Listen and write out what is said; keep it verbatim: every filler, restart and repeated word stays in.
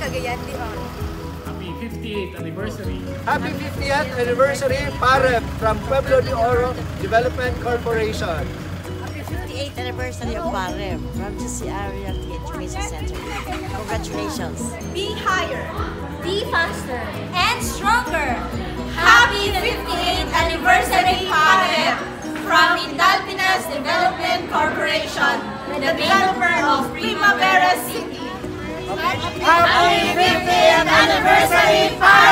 Cagayan de Oro. Happy fifty-eighth anniversary. Happy fiftieth anniversary, Parem, from Pueblo de Oro Development Corporation. Happy fifty-eighth anniversary of Parem from G C R Realty Education Center. Congratulations. Be higher, Be faster. and stronger. Happy fifty-eighth anniversary, Parem, from Indalpinas Development Corporation, the developer of Primavera City. Happy fiftieth anniversary, Parem!